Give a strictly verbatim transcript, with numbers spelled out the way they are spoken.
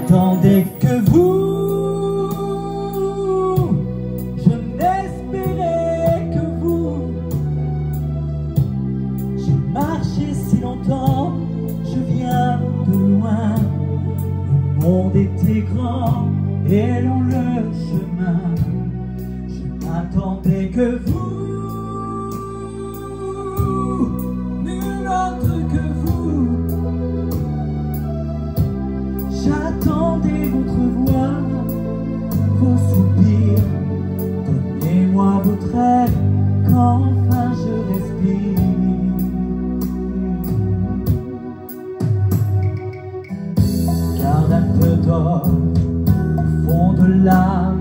n'attendais que vous, je n'espérais que vous. J'ai marché si longtemps, je viens de loin. Le monde était grand et long le chemin. Je n'attendais que vous, nul autre que vous. J'attendais votre voix, vos soupirs. Donnez-moi votre air qu'enfin je respire. Garde un peu d'or au fond de l'âme.